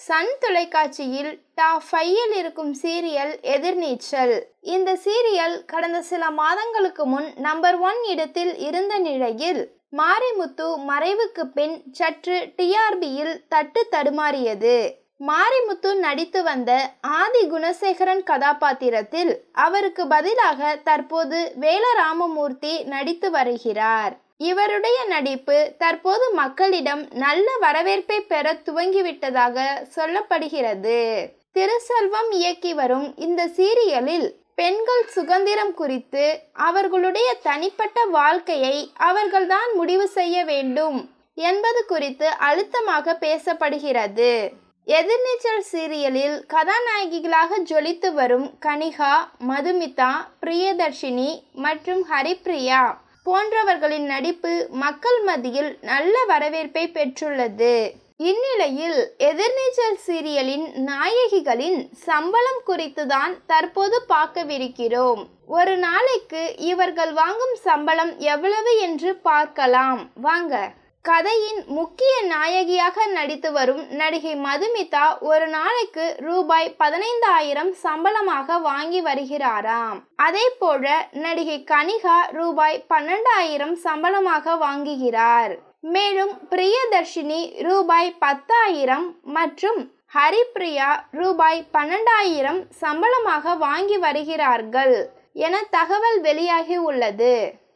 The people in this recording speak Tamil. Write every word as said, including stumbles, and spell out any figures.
சன் தொலைக்காட்சியில் டாப் ஃபைவில் இருக்கும் சீரியல் எதிர்நீச்சல். இந்த சீரியல் கடந்த சில மாதங்களுக்கு முன் நம்பர் ஒன் இடத்தில் இருந்த நிலையில் மாரிமுத்து மறைவுக்கு பின் சற்று டிஆர்பியில் தட்டு தடுமாறியது. மாரிமுத்து நடித்து வந்த ஆதி குணசேகரன் கதாபாத்திரத்தில் அவருக்கு பதிலாக தற்போது வேலராமமூர்த்தி நடித்து வருகிறார். இவருடைய நடிப்பு தற்போது மக்களிடம் நல்ல வரவேற்பை பெற துவங்கிவிட்டதாக சொல்லப்படுகிறது. திருசெல்வம் இயக்கி வரும் இந்த சீரியலில் பெண்கள் சுதந்திரம் குறித்து அவர்களுடைய தனிப்பட்ட வாழ்க்கையை அவர்கள்தான் முடிவு செய்ய வேண்டும் என்பது குறித்து அழுத்தமாக பேசப்படுகிறது. எதிர்நீச்சல் சீரியலில் கதாநாயகிகளாக ஜொலித்து வரும் கனிகா, மதுமிதா, பிரியதர்ஷினி மற்றும் ஹரிப்பிரியா போன்றவர்களின் நடிப்பு மக்கள் மத்தியில் நல்ல வரவேற்பை பெற்றுள்ளது. இந்நிலையில் எதிர்நீச்சல் சீரியலின் நாயகிகளின் சம்பளம் குறித்துதான் தற்போது பார்க்கவிருக்கிறோம். ஒரு நாளைக்கு இவர்கள் வாங்கும் சம்பளம் எவ்வளவு என்று பார்க்கலாம் வாங்க. கதையின் முக்கிய நாயகியாக நடித்து வரும் நடிகை மதுமிதா ஒரு நாளைக்கு ரூபாய் பதினைந்தாயிரம் சம்பளமாக வாங்கி வருகிறாராம். அதே போல நடிகை கனிகா ரூபாய் பன்னெண்டாயிரம் சம்பளமாக வாங்குகிறார். மேலும் பிரியதர்ஷினி ரூபாய் பத்தாயிரம் மற்றும் ஹரிப்பிரியா ரூபாய் பன்னெண்டாயிரம் சம்பளமாக வாங்கி வருகிறார்கள் என தகவல் வெளியாகி உள்ளது.